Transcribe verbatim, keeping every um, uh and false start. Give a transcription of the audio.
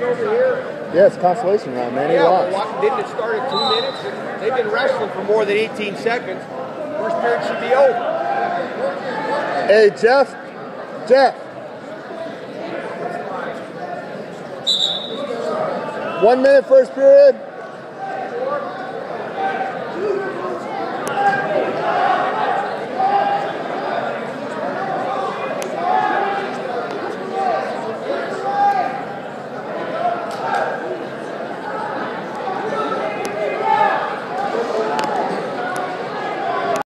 over here? Yeah, it's consolation round, man. He yeah, lost. Well, didn't it start at two minutes? And they've been wrestling for more than eighteen seconds. First period should be over. Hey, Jeff. Jeff. One minute first period.